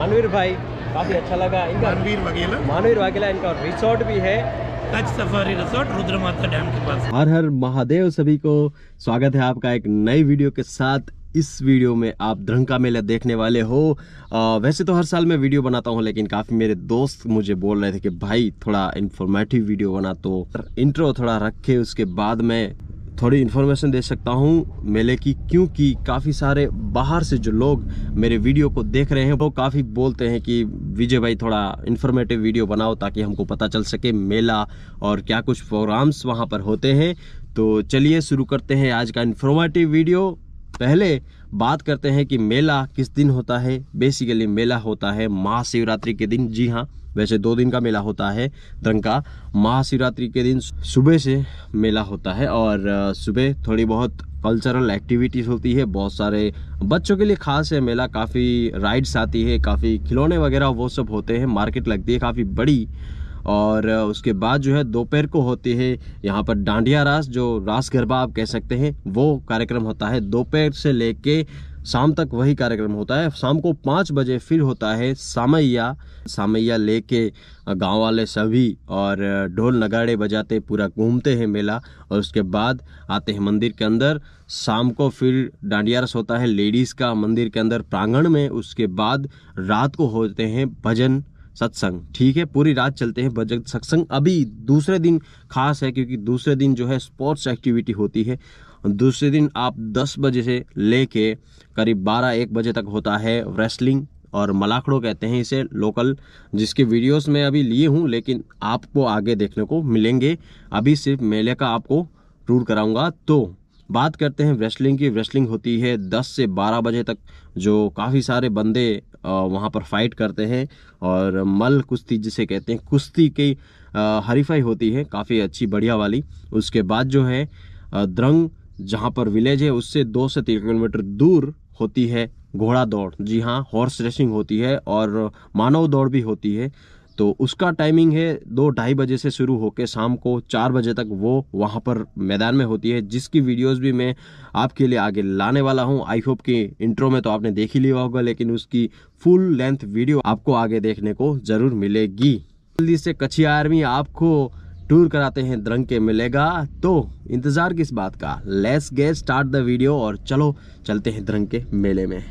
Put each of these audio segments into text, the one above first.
मानवीर भाई काफ़ी अच्छा लगा इनका। मानवीर वाघेला इनका रिसोर्ट भी है, Kutch safari resort Rudramata dam के पास। हर हर महादेव सभी को स्वागत है आपका एक नई वीडियो के साथ। इस वीडियो में आप द्रंग का मेला देखने वाले हो। वैसे तो हर साल मैं वीडियो बनाता हूँ, लेकिन काफ़ी मेरे दोस्त मुझे बोल रहे थे कि भाई थोड़ा इन्फॉर्मेटिव वीडियो बना, तो इंट्रो थोड़ा रखे, उसके बाद मैं थोड़ी इन्फॉर्मेशन दे सकता हूँ मेले की, क्योंकि काफ़ी सारे बाहर से जो लोग मेरे वीडियो को देख रहे हैं वो काफ़ी बोलते हैं कि विजय भाई थोड़ा इन्फॉर्मेटिव वीडियो बनाओ ताकि हमको पता चल सके मेला और क्या कुछ प्रोग्राम्स वहाँ पर होते हैं। तो चलिए शुरू करते हैं आज का इन्फॉर्मेटिव वीडियो। पहले बात करते हैं कि मेला किस दिन होता है। बेसिकली मेला होता है महाशिवरात्रि के दिन। जी हाँ, वैसे 2 दिन का मेला होता है द्रंग का। महाशिवरात्रि के दिन सुबह से मेला होता है और सुबह थोड़ी बहुत कल्चरल एक्टिविटीज होती है। बहुत सारे बच्चों के लिए खास है मेला, काफ़ी राइड्स आती है, काफ़ी खिलौने वगैरह वो सब होते हैं, मार्केट लगती है काफ़ी बड़ी। और उसके बाद जो है दोपहर को होती है यहाँ पर डांडिया रास, जो रास गरबा आप कह सकते हैं, वो कार्यक्रम होता है। दोपहर से लेके शाम तक वही कार्यक्रम होता है। शाम को 5 बजे फिर होता है सामैया लेके गांव वाले सभी और ढोल नगाड़े बजाते पूरा घूमते हैं मेला, और उसके बाद आते हैं मंदिर के अंदर। शाम को फिर डांडिया रस होता है लेडीज़ का मंदिर के अंदर प्रांगण में। उसके बाद रात को होते हैं भजन सत्संग। ठीक है, पूरी रात चलते हैं भजन सत्संग। अभी दूसरे दिन खास है क्योंकि दूसरे दिन जो है स्पोर्ट्स एक्टिविटी होती है। दूसरे दिन आप 10 बजे से लेके करीब 12-1 बजे तक होता है रेसलिंग, और मलाखड़ो कहते हैं इसे लोकल, जिसके वीडियोस मैं अभी लिए हूँ, लेकिन आपको आगे देखने को मिलेंगे। अभी सिर्फ मेले का आपको टूर कराऊंगा। तो बात करते हैं रेसलिंग की। रेसलिंग होती है 10 से 12 बजे तक, जो काफ़ी सारे बंदे वहाँ पर फाइट करते हैं, और मल कुश्ती जिसे कहते हैं, कुश्ती की हरीफाई होती है काफ़ी अच्छी बढ़िया वाली। उसके बाद जो है द्रंग जहाँ पर विलेज है उससे 2 से 3 किलोमीटर दूर होती है घोड़ा दौड़। जी हाँ, हॉर्स रेसिंग होती है और मानव दौड़ भी होती है। तो उसका टाइमिंग है 2-2:30 बजे से शुरू होकर शाम को 4 बजे तक वो वहाँ पर मैदान में होती है, जिसकी वीडियोस भी मैं आपके लिए आगे लाने वाला हूँ। आई होप कि इंट्रो में तो आपने देख ही लिया होगा, लेकिन उसकी फुल लेंथ वीडियो आपको आगे देखने को जरूर मिलेगी। जल्दी से कच्छिया आर्मी आपको टूर कराते हैं द्रंग के मिलेगा, तो इंतजार किस बात का। Let's get start the video और चलो चलते हैं द्रंग के मेले में।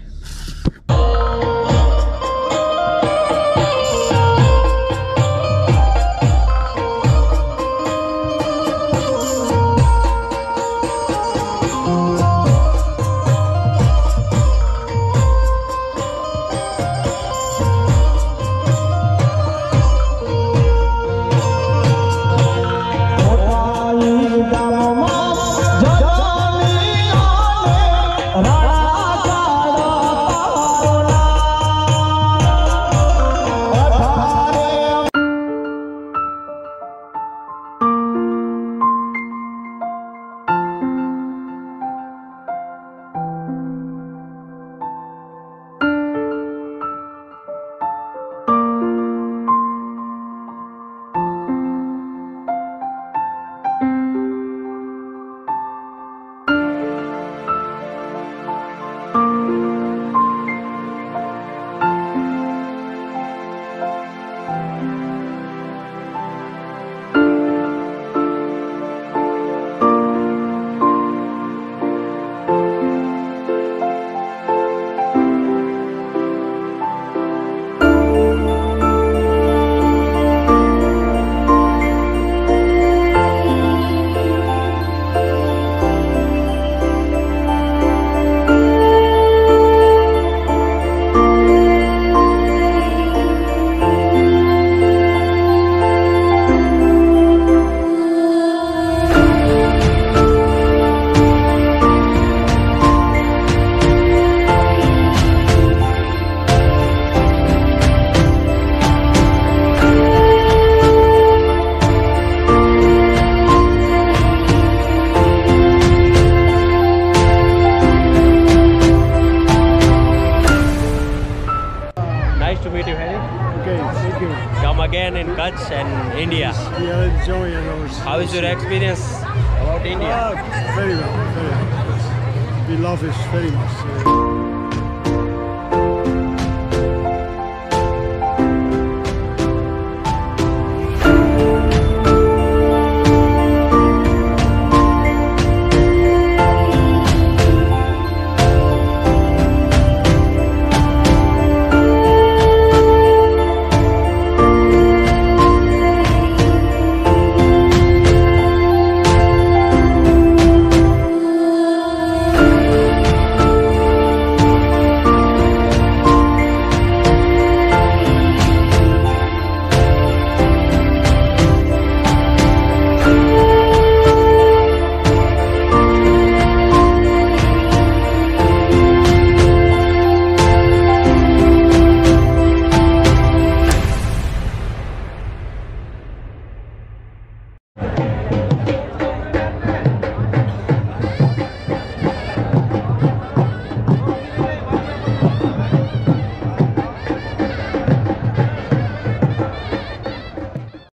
again in Kutch and India. We are enjoying ours. How is your experience about India? Very well, very well. We love it very much.